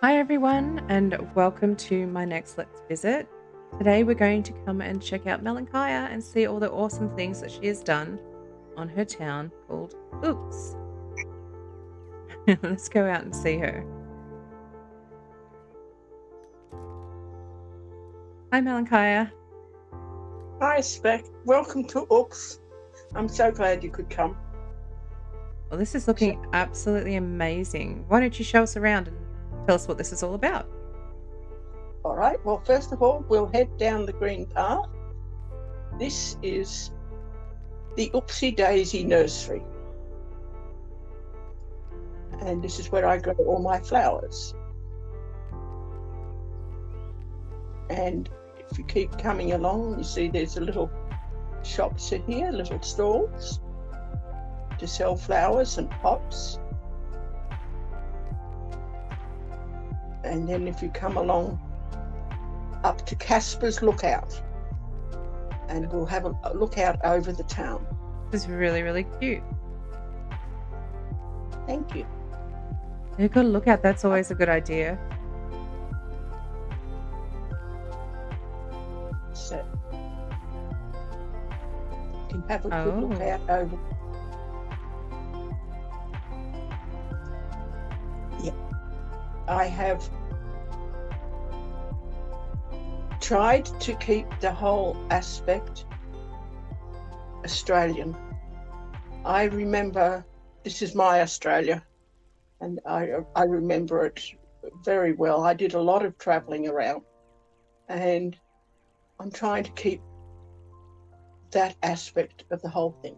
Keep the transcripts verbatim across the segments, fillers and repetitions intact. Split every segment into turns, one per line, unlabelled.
Hi everyone, and welcome to my next Let's Visit. Today we're going to come and check out Melancholia and see all the awesome things that she has done on her town called Oops. Let's go out and see her. Hi Melancholia.
Hi, Spec. Welcome to Oops. I'm so glad you could come.
Well, this is looking absolutely amazing. Why don't you show us around and tell us what this is all about?
All right. Well, first of all, we'll head down the green path. This is the Oopsie Daisy Nursery. And this is where I grow all my flowers. And if you keep coming along, you see there's a little shops here, little stalls to sell flowers and pots. And then if you come along up to Casper's Lookout, and we'll have a lookout over the town.
This is really, really cute.
Thank you.
You've got to look out. That's always a good idea.
So you can have a good
Oh.
look out over. Yeah, I have tried to keep the whole aspect Australian. I remember, this is my Australia, and I I remember it very well. I did a lot of travelling around, and I'm trying to keep that aspect of the whole thing.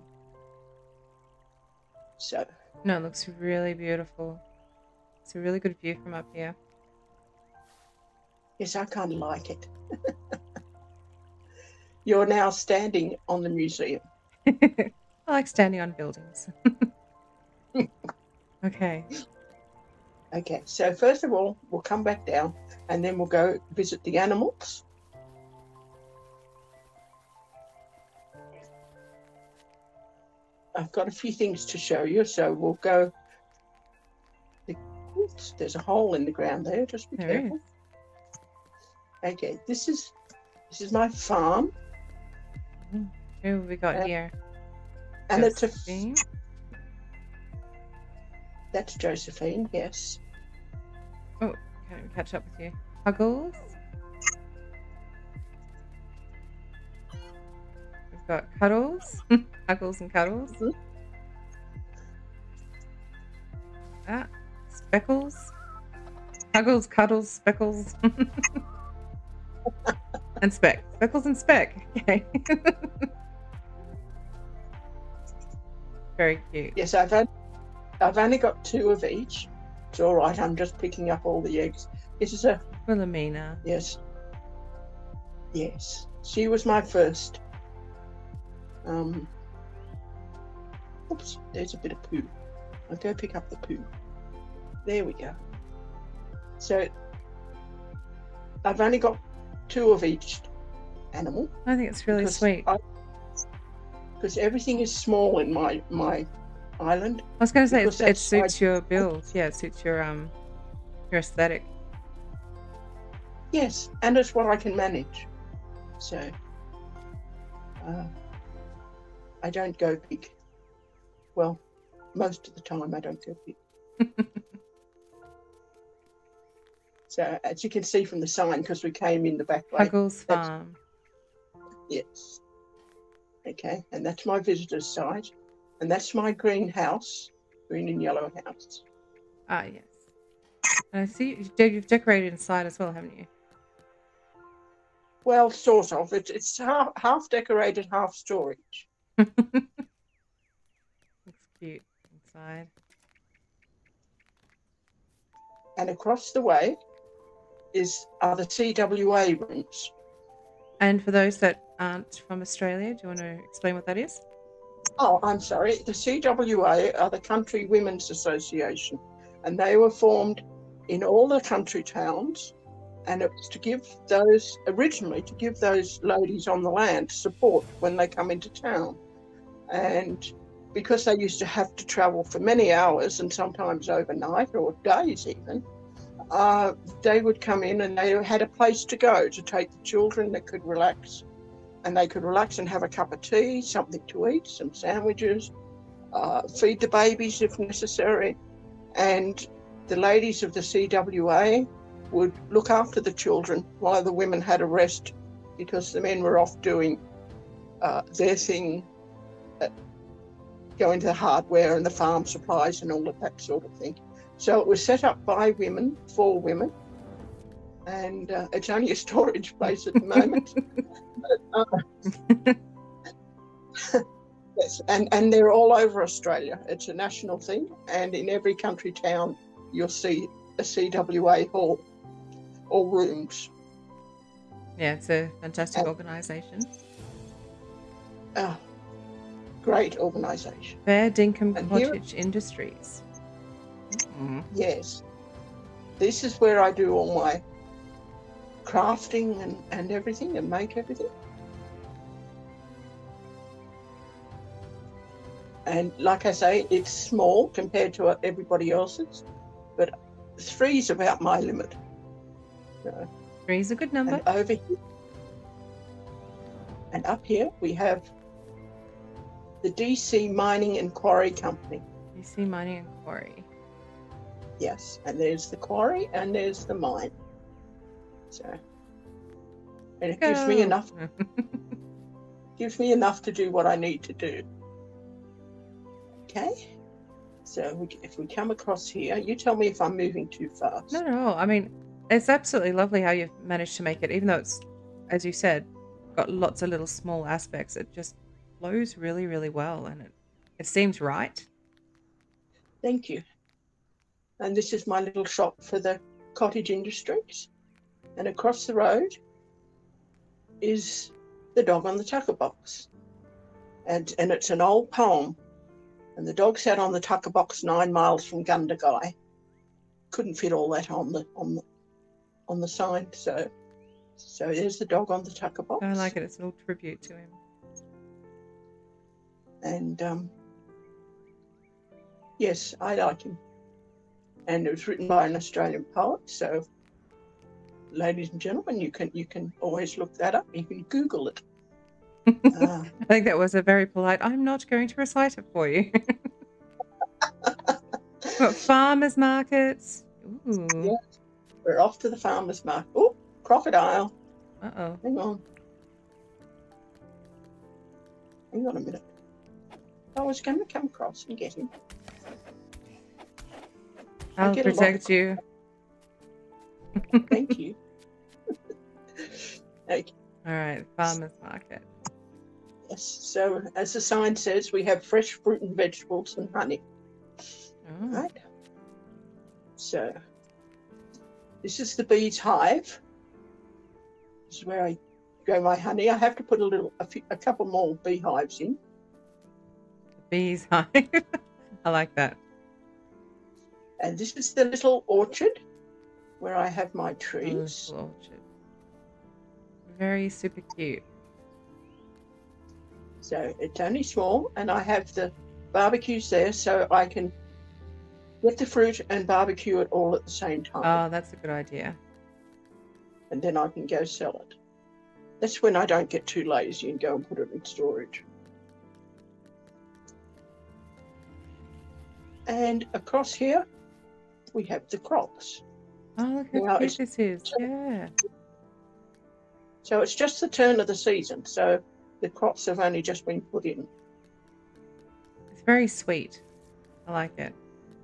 So,
No, it looks really beautiful. It's a really good view from up here.
yes, I kind of like it. You're now standing on the museum.
I like standing on buildings. Okay.
Okay, so first of all, we'll come back down and then we'll go visit the animals. I've got a few things to show you, so we'll go. Oops, there's a hole in the ground there, just be
There
careful. Okay, this is this is my farm,
Who have we got
Uh,
here?
and it's a
Josephine.
that's Josephine, yes.
Oh, can I catch up with you? Huggles. We've got Cuddles. Huggles and Cuddles.
Mhm.
Ah, Speckles. Huggles, Cuddles, Speckles. And Speck. Speckles and Speck. Okay. Very cute.
Yes, I've had, I've only got two of each. It's all right. I'm just picking up all the eggs. This is a
Wilhelmina.
yes, yes. She was my first. Um. Oops, there's a bit of poo. I'll go pick up the poo. There we go. So I've only got two of each animal.
I think it's really
because
sweet. I,
Because everything is small in my my island.
was going to say it,
because
it
that's
suits
why-
your build. Yeah, it suits your um your aesthetic.
Yes, and it's what I can manage. So uh, I don't go big. Well, most of the time I don't go big. So as you can see from the sign, because we came in the back way.
Huggles
that's-
Farm.
Yes. Okay, and that's my visitor's site, and that's my greenhouse, green and yellow house.
Ah, yes. And I see you've de- you've decorated inside as well, haven't you?
Well, sort of. It's it's half, half decorated, half storage.
Looks cute inside.
And across the way is are the C W A rooms.
And for those that aren't from Australia, do you want to explain what that is?
Oh, I'm sorry. The C W A are the Country Women's Association, and they were formed in all the country towns, and it was to give those, originally to give those ladies on the land support when they come into town. And because they used to have to travel for many hours and sometimes overnight or days even, uh, they would come in and they had a place to go to take the children that could relax. And they could relax and have a cup of tea, something to eat, some sandwiches, uh, feed the babies if necessary. And the ladies of the C W A would look after the children while the women had a rest, because the men were off doing uh, their thing, uh, going to the hardware and the farm supplies and all of that sort of thing. So it was set up by women, for women, and uh, it's only a storage place at the moment. But, uh, yes, and, and they're all over Australia. It's a national thing, and in every country town you'll see a C W A hall or rooms.
Yeah, it's a fantastic
And,
organisation.
uh, great organisation.
Fair Dinkum
And here,
Cottage Industries. Mm.
yes, this is where I do all my crafting and, and everything and make everything. And like I say, it's small compared to everybody else's, but three is about my limit. So,
Three is a good number.
and over here, and up here, we have the D C Mining and Quarry Company.
D C Mining and Quarry.
Yes, and there's the quarry and there's the mine. So, and it gives me
Go.
enough, gives me enough to do what I need to do. Okay, so we, if we come across here, you tell me if I'm moving too fast.
No, no. I mean, it's absolutely lovely how you've managed to make it, even though it's, as you said, got lots of little small aspects. It just flows really, really well, and it it seems right.
Thank you. And this is my little shop for the cottage industries. And across the road is the dog on the tucker box. And, and it's an old poem. And the dog sat on the tucker box nine miles from Gundagai. Couldn't fit all that on the on the on the sign. So so there's the dog on the tucker box.
I like it. It's a little tribute to him.
And um, yes, I like him. And it was written by an Australian poet. So, ladies and gentlemen, you can you can always look that up. You can Google it. Uh,
I think that was a very polite, I'm not going to recite it for you. Got farmers markets. Ooh.
yeah, we're off to the farmers market. Oh, crocodile!
Uh-oh.
Hang on, hang on a minute. I was going to come across and get him. I
I'll
get a lot of
protect you.
thank you. Okay.
All right, farmers market.
Yes. So, as the sign says, we have fresh fruit and vegetables and honey.
Oh,
Right. So, this is the bees' hive. This is where I grow my honey. I have to put a little, a, few, a couple more beehives in.
bees hive. I like that.
And this is the little orchard where I have my
Oh,
trees.
little orchard. Very super cute.
So it's only small, and I have the barbecues there so I can get the fruit and barbecue it all at the same time.
Oh, that's a good idea.
And then I can go sell it. That's when I don't get too lazy and go and put it in storage. And across here, we have the crops.
Oh, look how
Now
cute
it's
this is. Yeah.
so it's just the turn of the season. So the crops have only just been put in.
It's very sweet. I like it.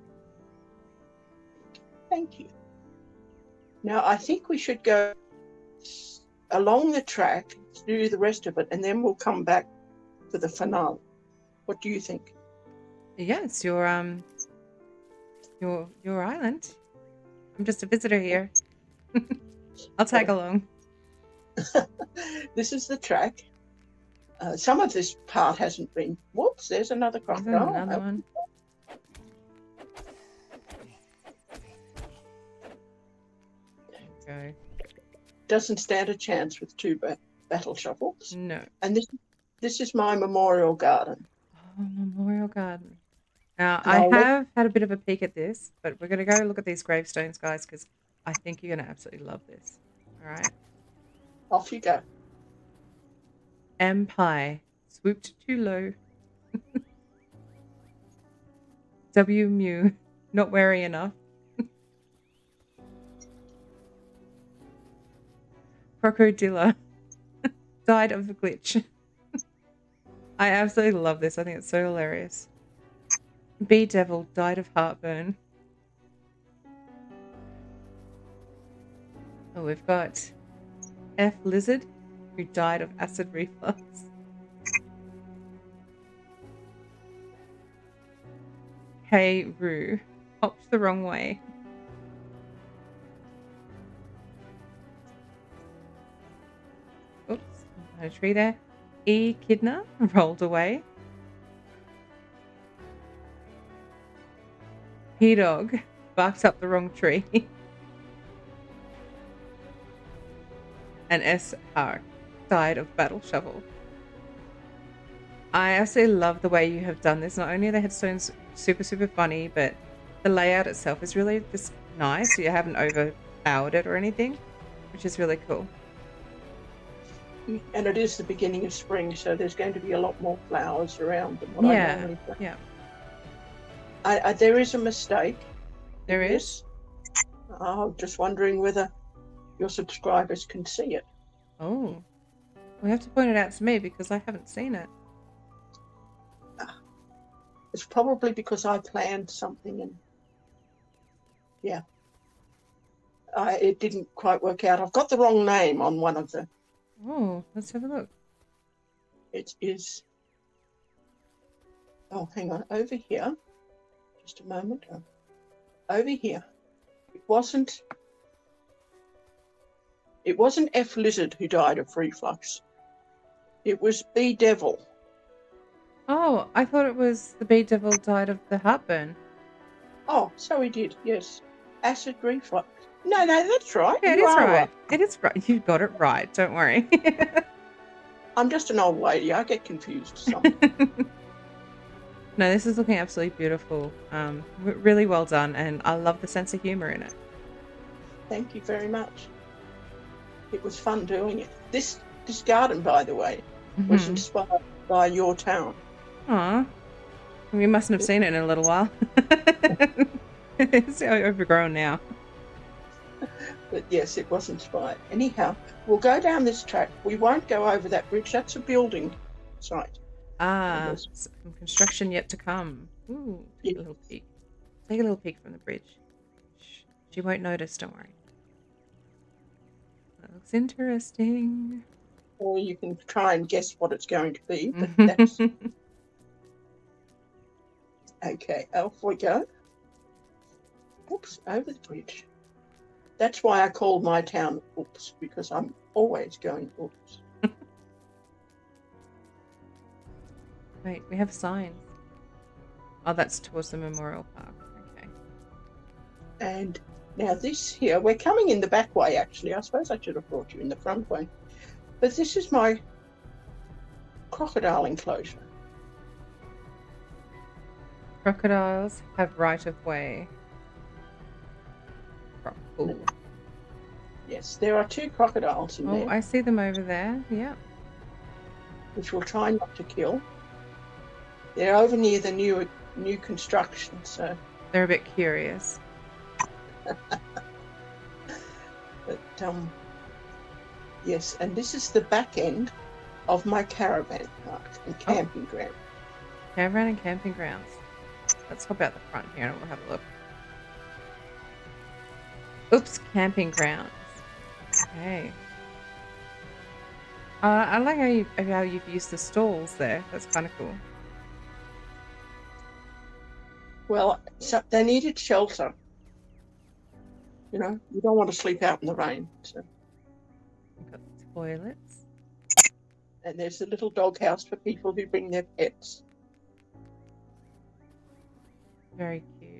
Thank you. Now I think we should go along the track to do the rest of it, and then we'll come back for the finale. What do you think?
Yeah, it's your um your your island. I'm just a visitor here. I'll tag along.
This is the track. Uh, some of this part hasn't been. Whoops! There's another
There's
crocodile.
another
Oh,
one. Go.
doesn't stand a chance with two ba- battle shovels.
No.
And this this is my memorial garden.
Oh, Memorial Garden. Now,
And
I
I'll let
have had a bit of a peek at this, but we're going to go look at these gravestones, guys, because I think you're going to absolutely love this. All right.
Off you go.
Empire swooped too low. W Mew not wary enough. Crocodilla died of a glitch. I absolutely love this. I think it's so hilarious. Bee Devil died of heartburn. Oh, we've got F Lizard who died of acid reflux. Hey Roo hopped the wrong way. Oops, a tree there. E Kidna rolled away. P Dog barked up the wrong tree. And S Hark died of battle shovel. I absolutely love the way you have done this. Not only are the headstones super, super funny, but the layout itself is really just nice. You haven't overpowered it or anything, which is really cool.
And it is the beginning of spring, so there's going to be a lot more flowers around than what I
Yeah,
normally do.
yeah.
I, I, there is a mistake.
There is?
I'm just wondering whether your subscribers can see it.
Oh. We have to point it out to me because I haven't seen it.
It's probably because I planned something and yeah, I, it didn't quite work out. I've got the wrong name on one of the.
Oh, let's have a look.
It is. Oh, hang on. Over here. Just a moment. Oh, over here. It wasn't. It wasn't F Lizard who died of reflux. It was B Devil.
Oh, I thought it was the Bee Devil died of the heartburn.
Oh, so he did, yes. Acid reflux. No, no, that's right.
Yeah, it
You
is
are
right. It is right. You got it right. Don't worry.
I'm just an old lady. I get confused sometimes.
No, this is looking absolutely beautiful. Um, w- really well done, and I love the sense of humor in it.
Thank you very much. It was fun doing it. This this garden, by the way, was
Mhm.
inspired by your town.
Aw. We mustn't have seen it in a little while. It's so overgrown now.
But yes, it was inspired. Anyhow, we'll go down this track. We won't go over that bridge. That's a building site.
Ah,
Yes.
some construction yet to come. Ooh, take
Yeah.
a little peek. Take a little peek from the bridge. Shh, she won't notice, don't worry. That looks interesting.
Or you can try and guess what it's going to be. But that's okay. Off we go. Oops, over the bridge. That's why I called my town Oops, because I'm always going oops.
Wait, we have signs. Oh, that's towards the Memorial Park. Okay.
And now this here, we're coming in the back way actually. I suppose I should have brought you in the front way. But this is my crocodile enclosure.
Crocodiles have right of way. Cool.
Yes, there are two crocodiles in
Oh,
there,
I see them over there. Yeah.
which we'll try not to kill. They're over near the new new construction, so
They're a bit curious.
but um yes, and this is the back end of my caravan park and camping ground.
Caravan and camping grounds. Let's hop out the front here and we'll have a look. Oops, camping grounds. Okay. Uh, I like how, you, how you've used the stalls there. That's kind of cool.
Well, so they needed shelter. You know, you don't want to sleep out in the rain. So.
We've got the toilets.
And there's a little doghouse for people who bring their pets.
Very cute.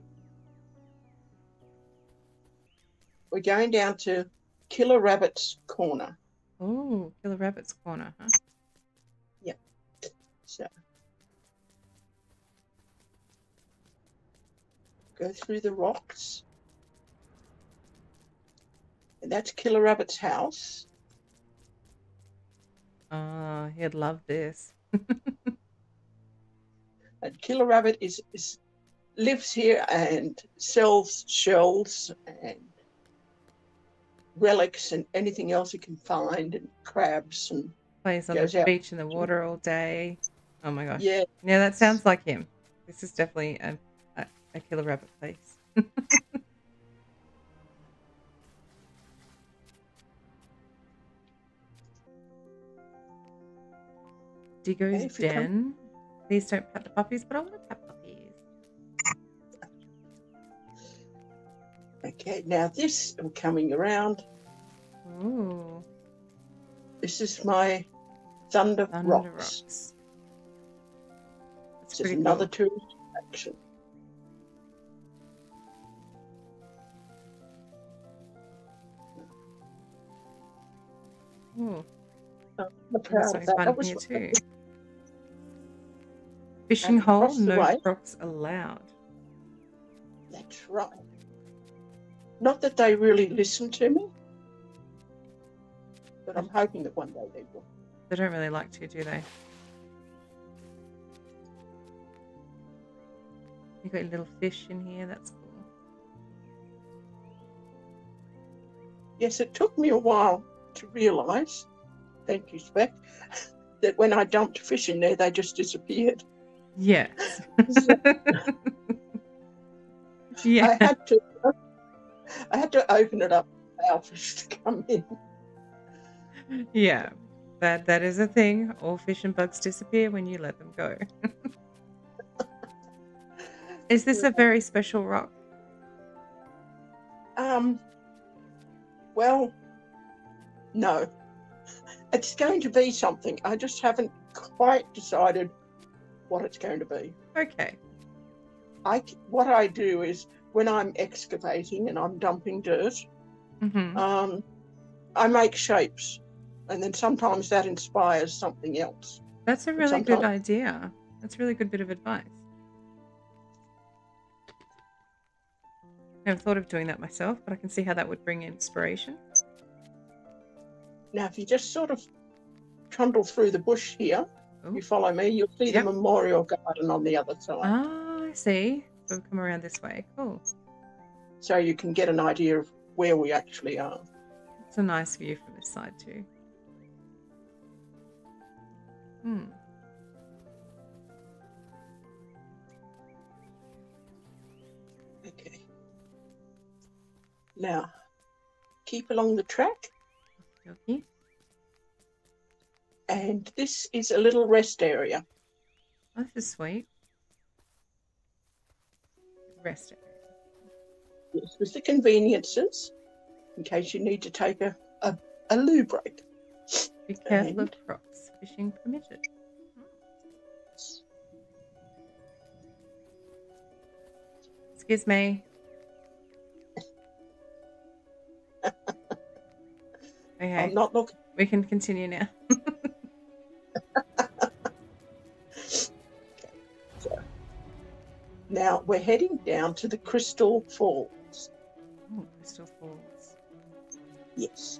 We're going down to Killer Rabbit's Corner.
Oh, Killer Rabbit's Corner, huh?
Yeah. So go through the rocks. And that's Killer Rabbit's house.
Oh, he'd love this.
And Killer Rabbit is, is lives here and sells shells and relics and anything else he can find, and crabs, and
Plays on
goes
the
out.
beach in the water all day. Oh my gosh.
Yeah,
Yeah, that sounds like him. This is definitely a, a, a Killer Rabbit place. Diggo's
if you come-
Den. Please don't pet the puppies, but I want to pet puppies.
okay. Now this, I'm coming around.
Ooh,
This is my Thunder,
Thunder
Rocks.
Rocks. That's
This is
pretty
another
cool.
tourist attraction.
Ooh,
I'm
there's
proud of
something
that.
fun
That was
here too. Fishing
and
hole,
across the
no
way.
crocs allowed.
That's right. Not that they really listen to me, but I'm hoping that one day they will.
They don't really like to, do they? You got your little fish in here. That's cool.
Yes, it took me a while to realise, thank you, Spec, that when I dumped fish in there, they just disappeared.
Yes.
So
Yeah.
I had to, I had to open it up for our fish to come in.
Yeah. That that is a thing. All fish and bugs disappear when you let them go. Is this a very special rock?
Um. Well, no. It's going to be something. I just haven't quite decided what it's going to be.
Okay.
I c- what I do is when I'm excavating and I'm dumping dirt,
Mm-hmm.
um, I make shapes, and then sometimes that inspires something else.
That's a
But
really good
sometimes,
idea. That's a really good bit of advice. Never thought of doing that myself, but I can see how that would bring inspiration.
now if you just sort of trundle through the bush here,
Oh,
you follow me, you'll see
yep.
the memorial garden on the other side,
Ah, I see. So we've come around this way. Cool.
so you can get an idea of where we actually are.
It's a nice view from this side too. Hmm.
Okay. Now, keep along the track,
Okay.
and this is a little rest area.
Oh, this is sweet. Rest area.
Yes, with the conveniences, in case you need to take a, a, a loo break.
Be careful
And
of crocs. Fishing permitted. Excuse me. Okay,
I'm not looking.
we can continue now.
So now we're heading down to the Crystal Falls.
Oh, Crystal Falls.
Yes.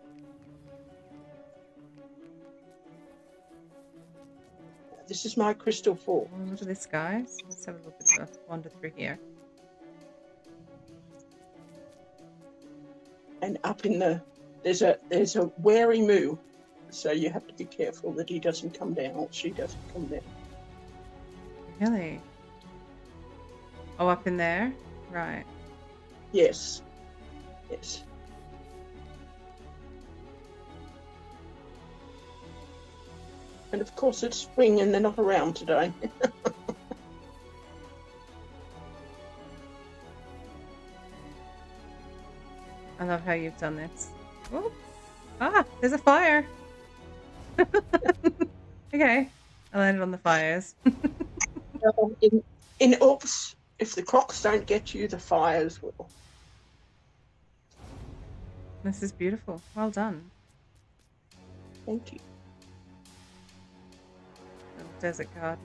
This is my Crystal Falls.
Oh, look at this, guys. Let's have a look at the wander through here.
And up in the there's a there's a wary moo, so you have to be careful that he doesn't come down or she doesn't come down.
Really? Oh, up in there? Right.
Yes. Yes. And of course it's spring and they're not around today.
I love how you've done this. Oh, ah, there's a fire. Okay, I landed on the fires.
Um, in in oops, if the crocs don't get you, the fires will.
This is beautiful. Well done.
Thank you.
Little desert garden.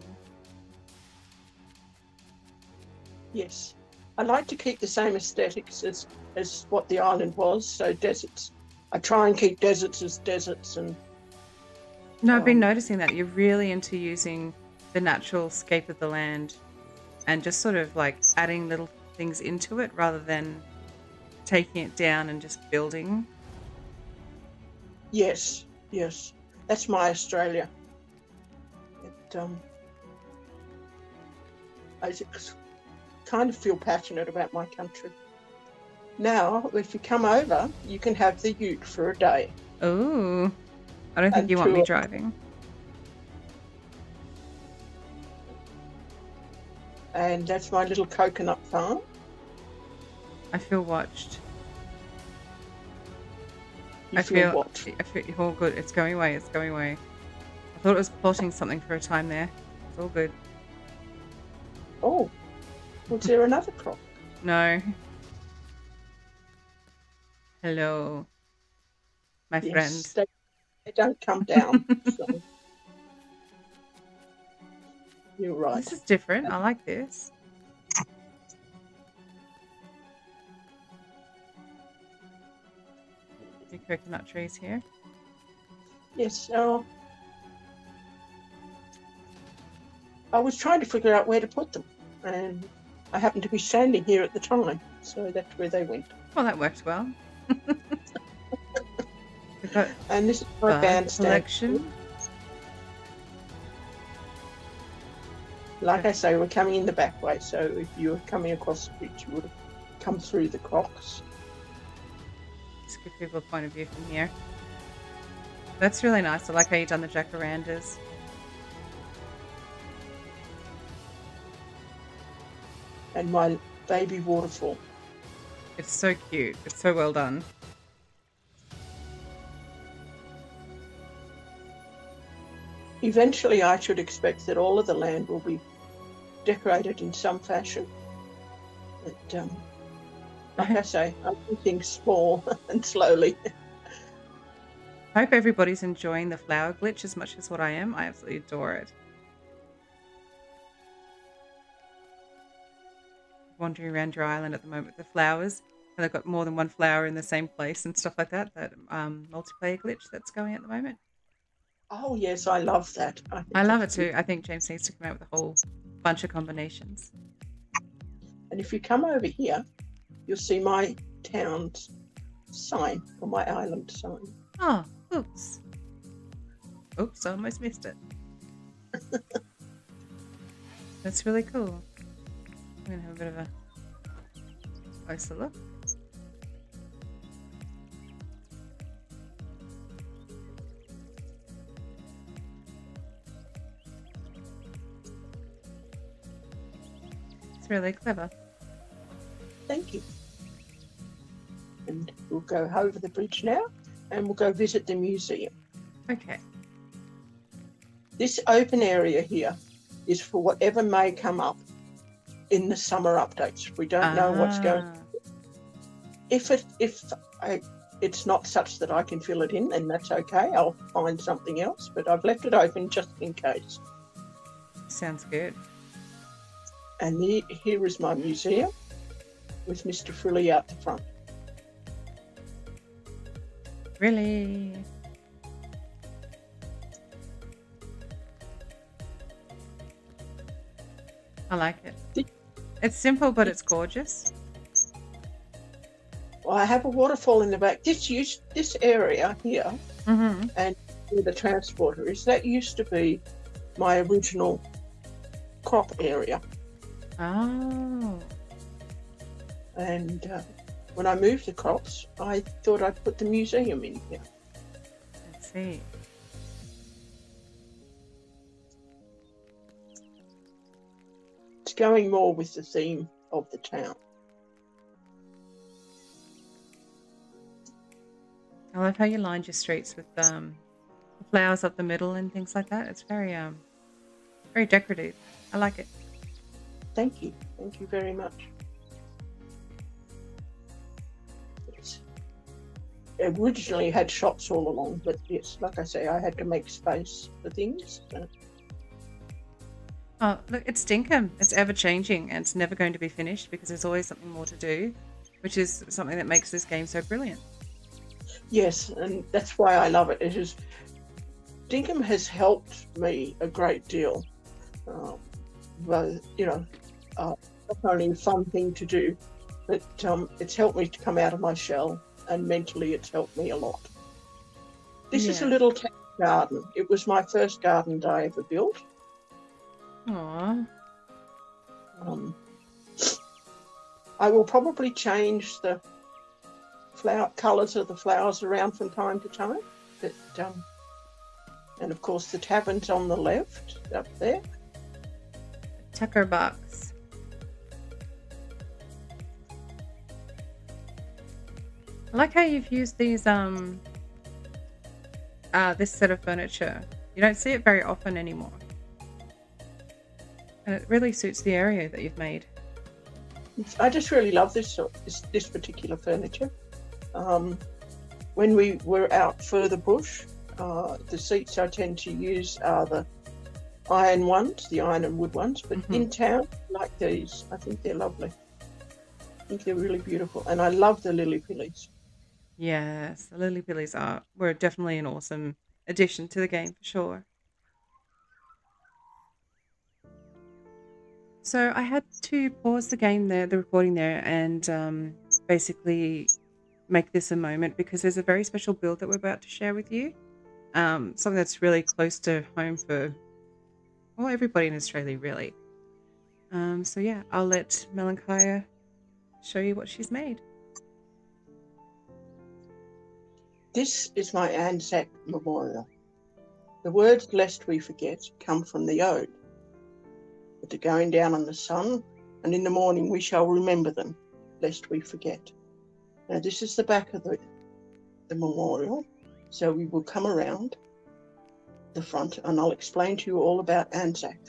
Yes. I like to keep the same aesthetics as as what the island was. So deserts. I try and keep deserts as deserts. And
No, I've been
um,
noticing that you're really into using the natural scape of the land and just sort of like adding little things into it rather than taking it down and just building.
yes, yes, that's my Australia. It, um, I just kind of feel passionate about my country. Now, if you come over, you can have the ute for a day.
Oh, I don't think
And
you want me
tour.
driving.
And that's my little coconut farm.
I feel watched.
You
I
feel,
feel,
what?
I feel all good. It's going away. It's going away. I thought it was plotting something for a time there. It's all good.
Oh, was there another croc?
No. Hello, my
Yes,
friend.
they, they don't come down. So you're right.
This is different. I like this. Two coconut trees here.
Yes. Uh, I was trying to figure out where to put them, and I happened to be standing here at the time, so that's where they went.
Well, that worked well. We've got
And this is my
bud
bandstand.
collection.
Like I say, we're coming in the back way, so if you were coming across the bridge, you would have come through the crocs.
Just give people a point of view from here. That's really nice. I like how you've done the jacarandas.
And my baby waterfall.
It's so cute. It's so well done.
Eventually, I should expect that all of the land will be decorated in some fashion. But um, like I say, I do things small and slowly.
I hope everybody's enjoying the flower glitch as much as what I am. I absolutely adore it. Wandering around your island at the moment with the flowers, and they've got more than one flower in the same place and stuff like that. That um, multiplayer glitch that's going at the moment.
Oh yes, I love that. I, think
I love it
that's
too. I think James needs to come out with a whole bunch of combinations.
And if you come over here, you'll see my town's sign, or my island sign.
Oh, oops. Oops, I almost missed it. That's really cool. I'm going to have a bit of a closer look. It's really clever.
Thank you. And we'll go over the bridge now, and we'll go visit the museum.
Okay.
This open area here is for whatever may come up in the summer updates. We don't know what's going.
Ah,
If it if I, it's not such that I can fill it in, then that's okay. I'll find something else. But I've left it open just in case.
sounds good.
And the, here is my museum with Mister Frilly out the front.
Really? I like it. It's simple, but it's gorgeous.
Well, I have a waterfall in the back. This used this area here,
Mm-hmm.
and where the transporter is, that used to be my original crop area.
Oh,
And uh, when I moved the crops, I thought I'd put the museum in here.
let's see.
It's going more with the theme of the town.
I love how you lined your streets with um, flowers up the middle and things like that. It's very um, very decorative. I like it.
Thank you. Thank you very much. It's originally had shops all along, but yes, like I say, I had to make space for things. So
Oh, look, it's Dinkum. It's ever changing and it's never going to be finished because there's always something more to do. which is something that makes this game so brilliant.
Yes, and that's why I love it. It is Dinkum has helped me a great deal. Um, but, you know, uh, not only a fun thing to do, but um, it's helped me to come out of my shell, and mentally it's helped me a lot. This yeah. is a little garden. It was my first garden that I ever built.
Aww.
Um, I will probably change the flower colours of the flowers around from time to time. But, um, and of course the tavern's on the left, up there.
Tucker box. I like how you've used these um uh this set of furniture. You don't see it very often anymore. And it really suits the area that you've made.
I just really love this this, this particular furniture. Um, when we were out further bush, uh, the seats I tend to use are the iron ones, the iron and wood ones, but mm-hmm. in town, like these, I think they're lovely. I think they're really beautiful, and I love the lily pillies.
Yes, the lily pillies are were definitely an awesome addition to the game for sure. So I had to pause the game there, the recording there, and um, basically make this a moment because there's a very special build that we're about to share with you. Um, something that's really close to home for, well, everybody in Australia, really. Um, so yeah, I'll let Melancholia show you what she's made.
This is my Anzac memorial. The words "lest we forget" come from the ode. With the going down on the sun, and in the morning we shall remember them, lest we forget. Now this is the back of the, the memorial, so we will come around the front and I'll explain to you all about Anzac.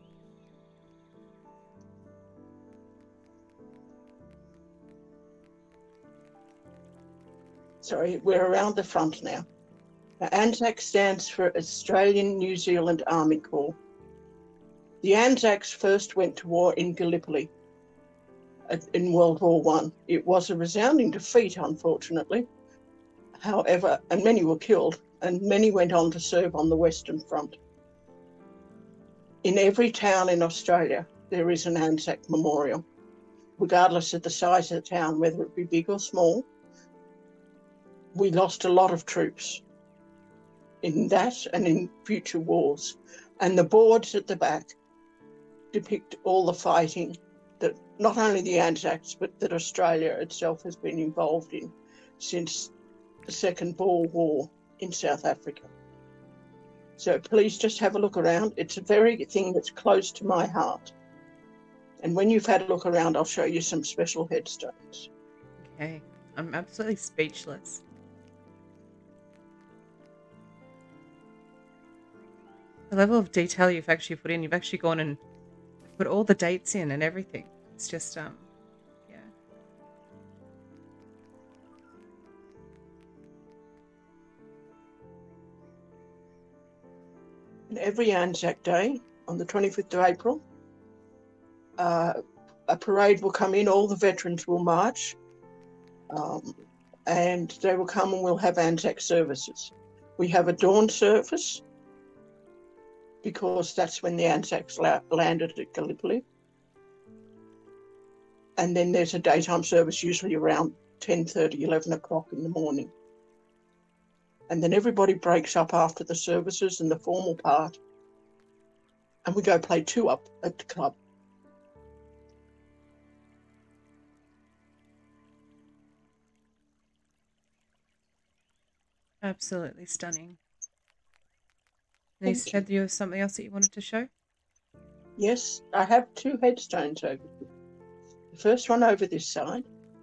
Sorry, we're around the front now. Now Anzac stands for Australian New Zealand Army Corps. The Anzacs first went to war in Gallipoli in World War One. It was a resounding defeat, unfortunately. However, and many were killed, and many went on to serve on the Western Front. In every town in Australia, there is an Anzac memorial, regardless of the size of the town, whether it be big or small. We lost a lot of troops in that and in future wars. And the boards at the back depict all the fighting that not only the Anzacs, but that Australia itself has been involved in since the Second Boer War in South Africa. So please just have a look around. It's a very thing that's close to my heart. And when you've had a look around, I'll show you some special headstones.
Okay, I'm absolutely speechless. The level of detail you've actually put in, you've actually gone and put all the dates in and everything. It's just, um, yeah.
And every Anzac Day, on the twenty-fifth of April, uh, a parade will come in, all the veterans will march, um, and they will come and we'll have Anzac services. We have a dawn service, because that's when the Anzacs la landed at Gallipoli. And then there's a daytime service, usually around ten thirty, eleven o'clock in the morning. And then everybody breaks up after the services and the formal part, and we go play two up at the club.
Absolutely stunning. And you said there was something else that you wanted to show?
Yes, I have two headstones over here. The first one over this side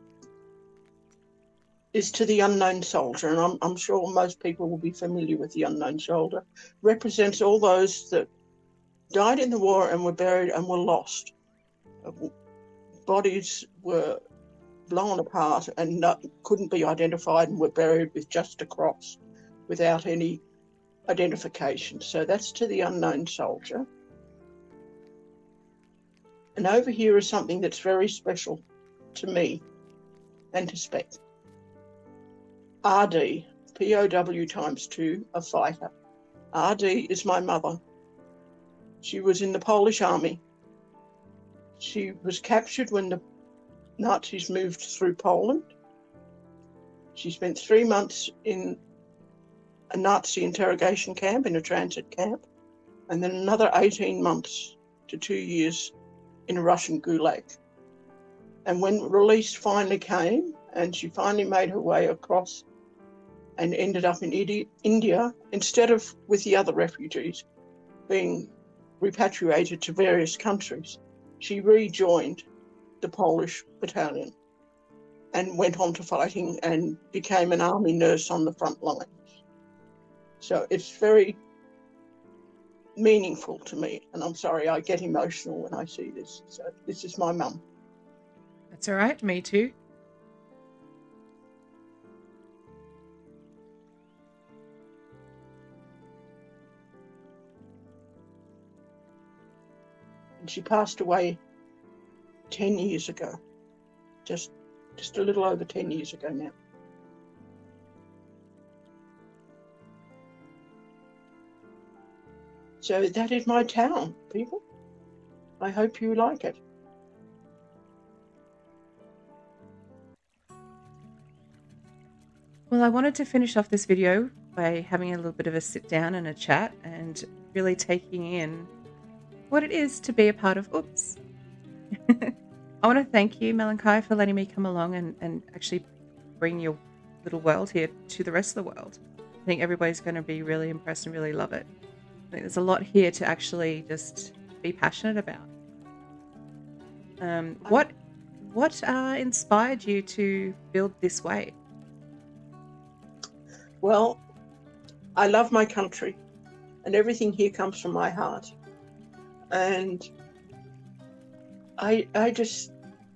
is to the unknown soldier, and I'm, I'm sure most people will be familiar with the unknown soldier. Represents all those that died in the war and were buried and were lost. Bodies were blown apart and not, couldn't be identified and were buried with just a cross without any identification. So that's to the unknown soldier. And over here is something that's very special to me. and to spec. R D, P O W times two, a fighter. R D is my mother. She was in the Polish army. She was captured when the Nazis moved through Poland. She spent three months in a Nazi interrogation camp, in a transit camp, and then another eighteen months to two years in a Russian gulag. And when release finally came, and she finally made her way across and ended up in India, instead of with the other refugees being repatriated to various countries, she rejoined the Polish battalion and went on to fighting and became an army nurse on the front lines. So it's very meaningful to me, and I'm sorry, I get emotional when I see this. So this is my mum.
That's all right, me too.
And she passed away ten years ago, just just a little over ten years ago now. So that is my town, people. I hope you like it.
Well, I wanted to finish off this video by having a little bit of a sit down and a chat and really taking in what it is to be a part of Oops. I want to thank you, Malachi, for letting me come along and, and actually bring your little world here to the rest of the world. I think everybody's going to be really impressed and really love it. I think there's a lot here to actually just be passionate about. Um, what what uh, inspired you to build this way?
Well, I love my country, and everything here comes from my heart. And I, I just,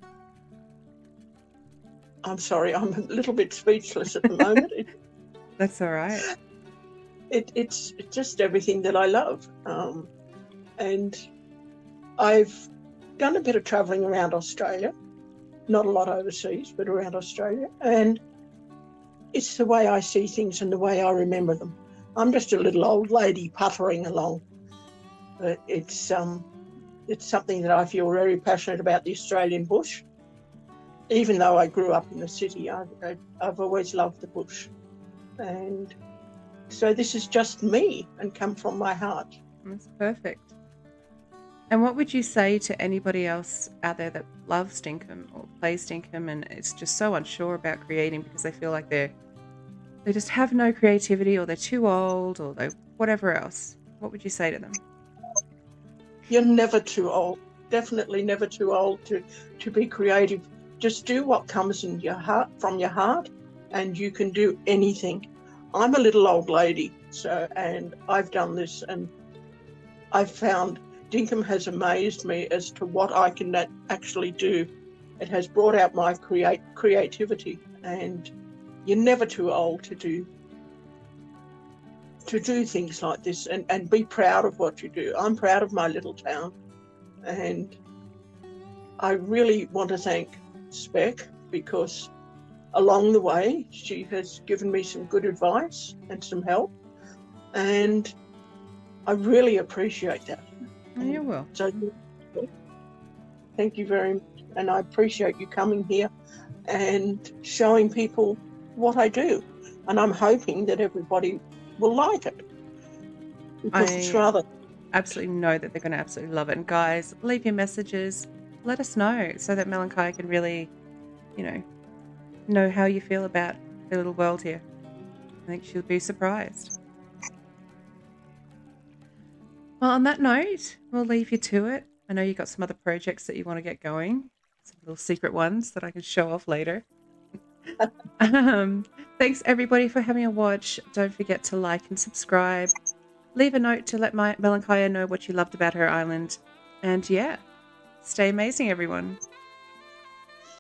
I'm sorry, I'm a little bit speechless at the moment. It,
That's all right.
It, it's just everything that I love. Um, and I've done a bit of travelling around Australia, not a lot overseas, but around Australia. And it's the way I see things and the way I remember them. I'm just a little old lady puttering along. But it's um, it's something that I feel very passionate about, the Australian bush. Even though I grew up in the city, I, I, I've always loved the bush. And so this is just me and come from my heart.
That's perfect. And what would you say to anybody else out there that loves Dinkum or plays Dinkum and is just so unsure about creating because they feel like they're they just have no creativity, or they're too old, or they whatever else? What would you say to them?
You're never too old. Definitely never too old to, to be creative. Just do what comes in your heart, from your heart, and you can do anything. I'm a little old lady, so and I've done this, and I've found Dinkum has amazed me as to what I can actually do. It has brought out my create creativity, and you're never too old to do to do things like this and, and be proud of what you do. I'm proud of my little town, and I really want to thank Spec, because along the way she has given me some good advice and some help, and I really appreciate that.
Oh, you will.
So thank you very much, and I appreciate you coming here and showing people what I do, and I'm hoping that everybody will like it, because
I
it's rather
absolutely know that they're going to absolutely love it. And guys, leave your messages, let us know, so that Malachi can really, you know, know how you feel about the little world here. I think she'll be surprised. Well, on that note, we'll leave you to it. I know you've got some other projects that you want to get going, some little secret ones that I can show off later. um, thanks everybody for having a watch. Don't forget to like and subscribe. Leave a note to let my Melancholia know what you loved about her island. And yeah, stay amazing, everyone.